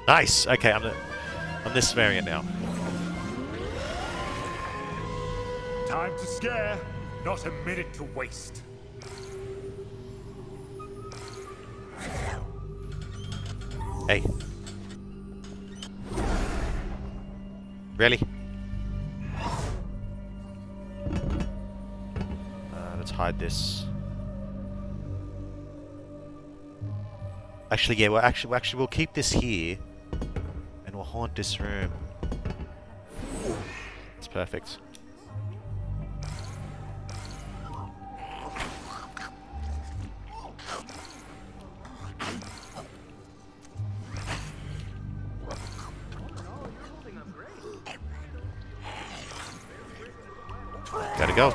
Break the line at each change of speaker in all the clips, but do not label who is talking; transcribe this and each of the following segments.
Nice! Okay, I'm this variant now.
Time to scare, not a minute to waste.
Hey. Really? Let's hide this. Actually, yeah, we'll keep this here, and we'll haunt this room. It's perfect. Gotta go.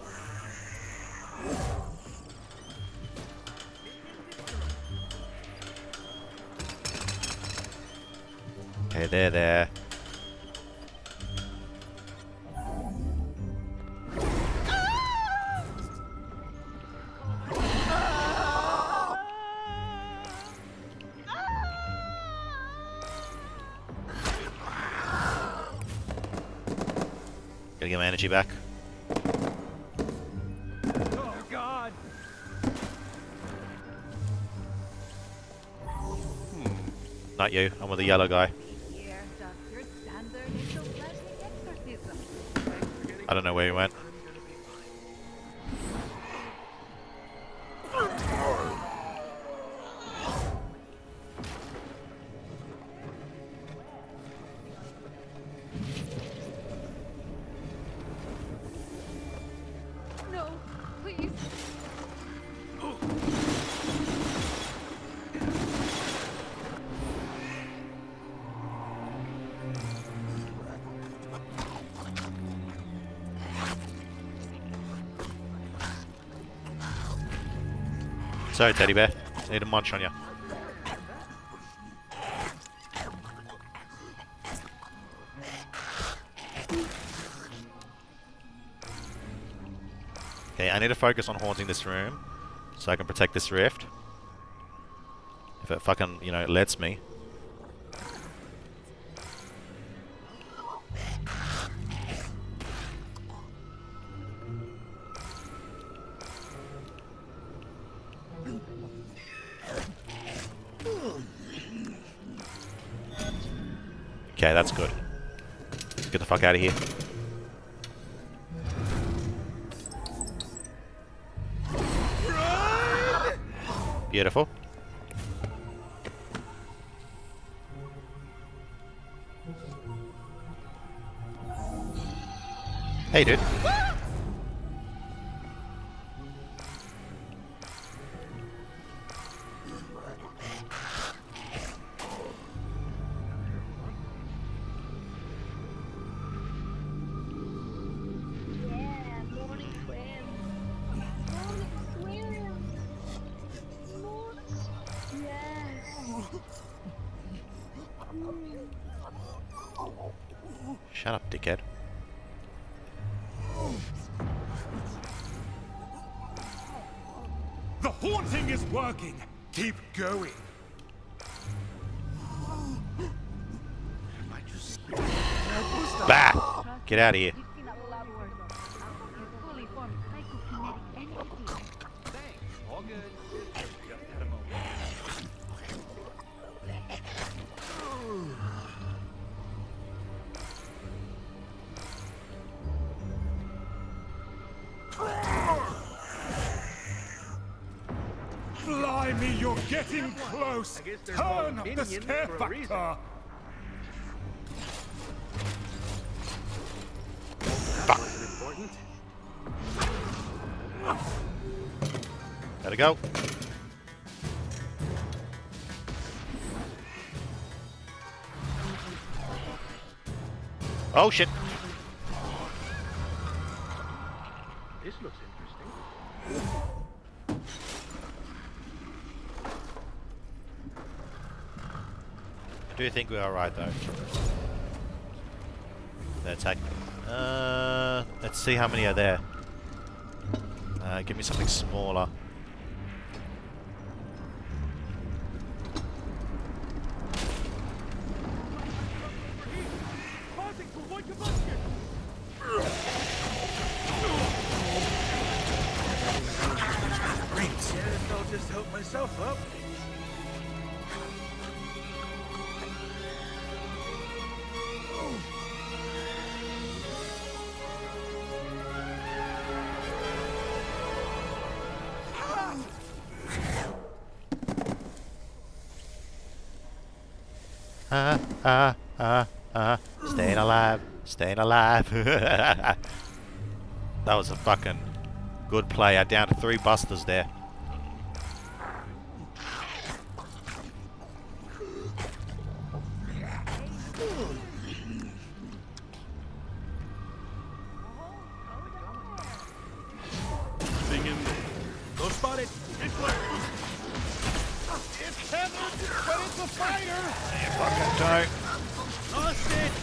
Okay, there. Gotta get my energy back.
Oh God!
Not you. I'm with the yellow guy. I don't know where he went.
No, please.
Sorry, teddy bear. Need a munch on you. Okay, I need to focus on haunting this room so I can protect this rift. If it fucking, you know, lets me. Okay, that's good. Let's get the fuck out of here. Beautiful. Hey, dude. Shut up, dickhead.
The haunting is working. Keep going.
Bah! Get out of here.
Blimey, you're getting close. Turn up the scare factor.
Gotta go. Oh shit.
This looks interesting.
I do think we're alright though. The attack. Let's see how many are there. Give me something smaller. Staying alive, staying alive. That was a fucking good play. I down to 3 busters there.
Go spot it. It's tethered, but it's a fighter.
Fucking don't.
Lost it.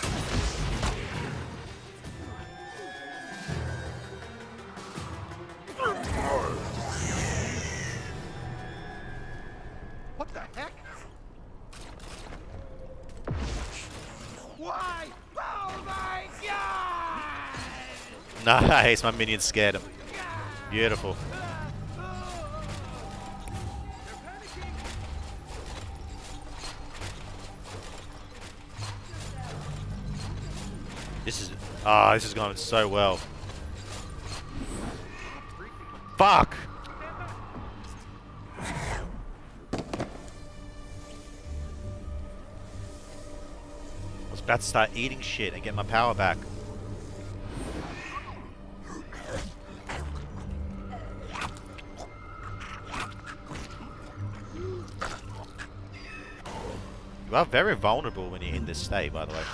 What the heck? Why? Oh my God!
Nice, my minion scared him. Beautiful. This is going so well. Fuck! I was about to start eating shit and get my power back. You are very vulnerable when you're in this state, by the way.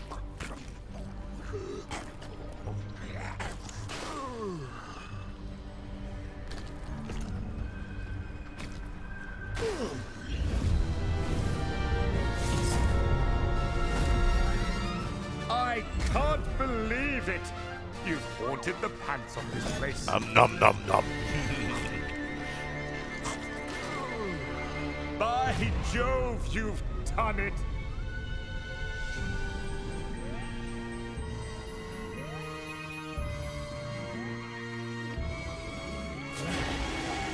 I can't believe it! You've haunted the pants on this place.
Nom nom nom nom.
By Jove, you've done it!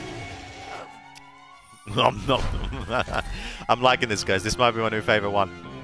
Nom nom. I'm liking this, guys. This might be my new favorite one.